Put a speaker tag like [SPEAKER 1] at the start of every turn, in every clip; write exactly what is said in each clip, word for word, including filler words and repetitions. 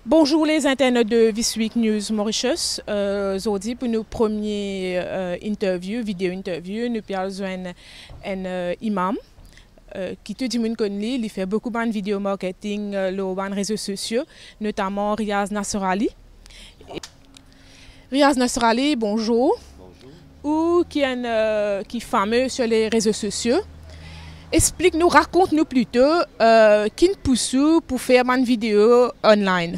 [SPEAKER 1] Bonjour les internautes de This Week News Mauritius. Euh, aujourd'hui pour nos premières euh, interviews, vidéo interview, nous parlons un, un euh, imam euh, qui tout le monde connaît. Il fait beaucoup de vidéo marketing euh, sur les réseaux sociaux, notamment Riaz Nasrali. Riaz Nasrali, bonjour. Bonjour. Ou qui est un, euh, qui est fameux sur les réseaux sociaux. Explique-nous, raconte-nous plutôt euh, qui nous pousse pour faire une vidéo online.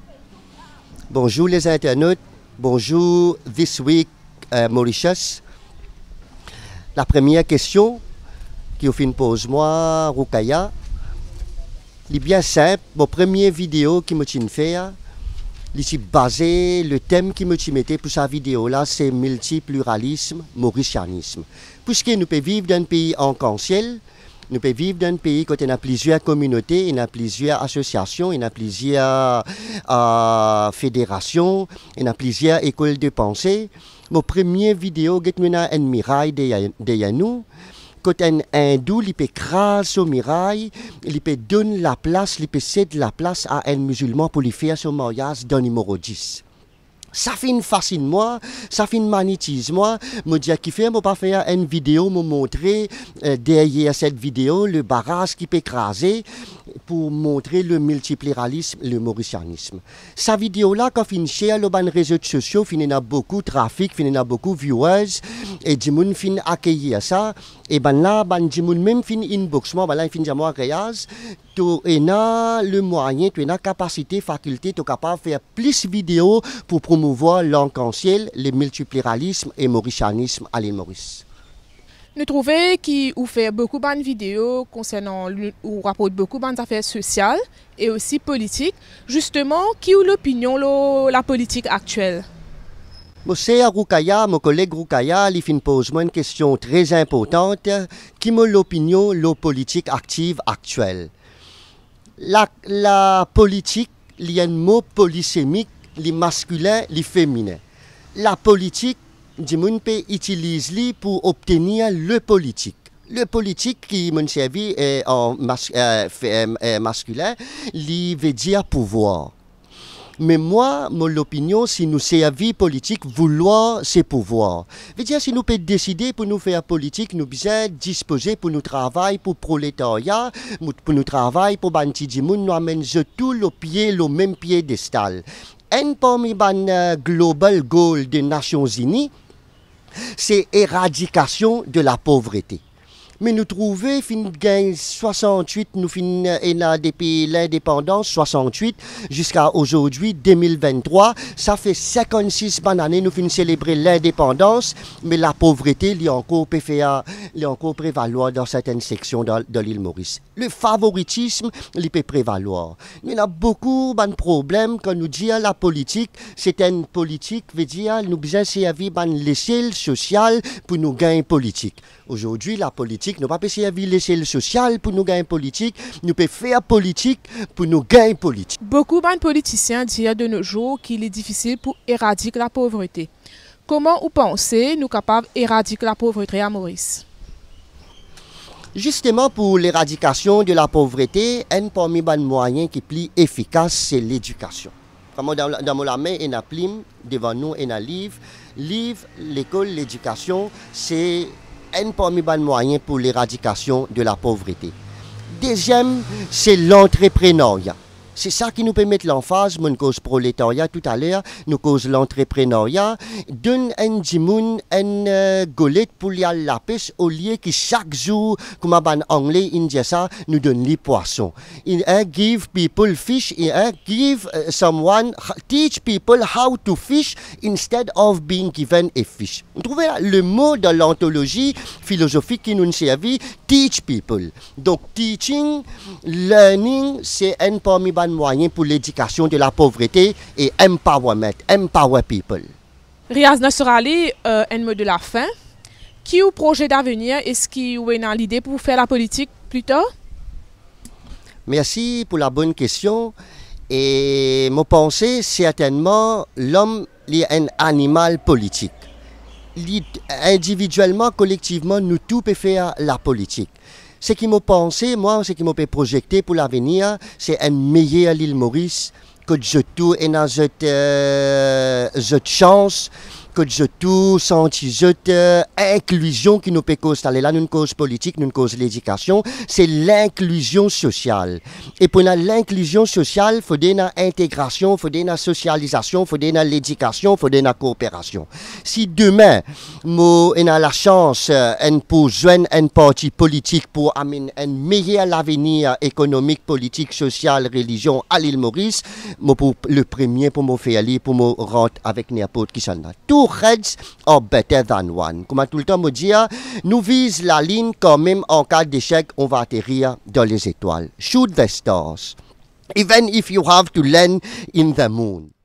[SPEAKER 2] Bonjour les internautes, bonjour This Week euh, Mauritius. La première question qui me pose moi, Rukaya, est bien simple. Mon première vidéo qui me fait, est basé, le thème qui me mettait pour sa vidéo là, c'est multipluralisme, mauritianisme. Puisque nous pouvons vivre dans un pays en arc-en-ciel, nous pouvons vivre dans un pays où il y a plusieurs communautés, il y a plusieurs associations, il y a plusieurs euh, fédérations, il y a plusieurs écoles de pensée. Mon première vidéo, c'est une miraille de nous. Quand un hindou il peut écraser au miraille, il peut donner la place, il peut céder la place à un musulman pour lui faire son mariage dans le numéro dix. Ça fait une fascine moi, ça fait une magnétise moi. Me dire qu'il fait, moi pas faire une vidéo, me montrer euh, derrière cette vidéo le barrage qui peut écraser pour montrer le multipluralisme, le mauritianisme. Sa vidéo là, quand fin share le ban réseaux sociaux, fin a beaucoup de trafic, fin a beaucoup de viewers et du monde fin accueillir ça. Et ben là, ben du monde même fin inbox moi, ben là fin moi réage. Tu as le moyen, tu as la capacité, faculté, tu es capable de faire plus de vidéos pour promouvoir l'arc-en-ciel, le multipluralisme et le mauritianisme à l'île Maurice.
[SPEAKER 1] Nous trouvons qu'il fait beaucoup de vidéos concernant, ou rapporte beaucoup d'affaires sociales et aussi politiques. Justement, qui est l'opinion de la politique actuelle?
[SPEAKER 2] Monsieur Rukaya, mon collègue Rukaya, il me pose une question très importante. Qui est l'opinion de la politique active actuelle? La, la politique, il y a un mot polysémique, les masculin, les féminin. La politique, du monde peut utiliser pour obtenir le politique. Le politique qui me servi est en mas, euh, euh, masculin, il veut dire pouvoir. Mais moi, mon opinion, si nous servons politique, vouloir c'est pouvoir. Veut dire si nous pouvons décider pour nous faire politique, nous besoin disposer pour nous travailler pour prolétariat, pour nous travailler pour banti du monde, nous amène tout le pied, le même piédestal. Un parmi les global goal des Nations Unies, c'est éradication de la pauvreté. Mais nous trouvons, fin soixante-huit, nous fin depuis l'indépendance, soixante-huit, jusqu'à aujourd'hui, deux mille vingt-trois, ça fait cinquante-six bonnes années, nous fin célébrer l'indépendance, mais la pauvreté, il y a encore, encore prévaloir dans certaines sections de, de l'île Maurice. Le favoritisme, il peut prévaloir. Mais il y a beaucoup de problèmes quand nous disons la politique, c'est une politique, veut dire, nous besoin servir l'échelle sociale pour nous gagner politique. Aujourd'hui, la politique, nous ne pouvons pas servir l'échelle sociale pour nous gagner politique, nous pouvons faire politique pour nous gagner politique.
[SPEAKER 1] Beaucoup de politiciens disent de nos jours qu'il est difficile pour éradiquer la pauvreté. Comment vous pensez nous capables d'éradiquer la pauvreté à Maurice?
[SPEAKER 2] Justement, pour l'éradication de la pauvreté, un parmi les moyens qui est plus efficace, c'est l'éducation. Vraiment, dans, dans la main, il y a un plume, devant nous, il y a un livre. Livre, l'école, l'éducation, c'est un parmi les moyens pour l'éradication de la pauvreté. Deuxième, c'est l'entrepreneuriat. C'est ça qui nous permet l'emphase, mon cause prolétariat tout à l'heure, nous cause l'entrepreneuriat. Donne un dimoun, un golette pour y aller la pêche au lieu que chaque jour, comme en anglais, il dit ça, nous donne les poissons. Il give people fish, il give someone, teach people how to fish instead of being given a fish. Vous trouvez le mot de l'anthologie philosophique qui nous servit, teach people. Donc, teaching, learning, c'est un parmi les moyen pour l'éducation de la pauvreté et empowerment, empower people.
[SPEAKER 1] Riaz Nasrali, euh, un mot de la fin. Qui est le projet d'avenir? Est-ce qu'il y a l'idée pour faire la politique plus tard?
[SPEAKER 2] Merci pour la bonne question. Et mon pensée, certainement, l'homme est un animal politique. Individuellement, collectivement, nous tous pouvons faire la politique. Ce qui m'a pensé, moi, ce qui m'a projeté pour l'avenir, c'est un meilleur l'île Maurice que je tout et dans cette, euh, cette chance, que je tout senti cette euh, inclusion qui nous peut cause là, une cause politique, une cause l'éducation, c'est l'inclusion sociale. Et pour l'inclusion sociale, il faut une intégration, il faut une socialisation, il faut une l'éducation, il faut une coopération. Si demain, moi, on a la chance euh, pour joindre un parti politique pour amener un meilleur avenir économique, politique, social, religion à l'île Maurice, moi, pour le premier, pour me faire aller, pour me rentrer avec n'importe qui s'en a. Tout heads are better than one. Comme tout le temps me dire, nous vise la ligne quand même en cas d'échec, on va atterrir dans les étoiles. Shoot the stars. Even if you have to land in the moon.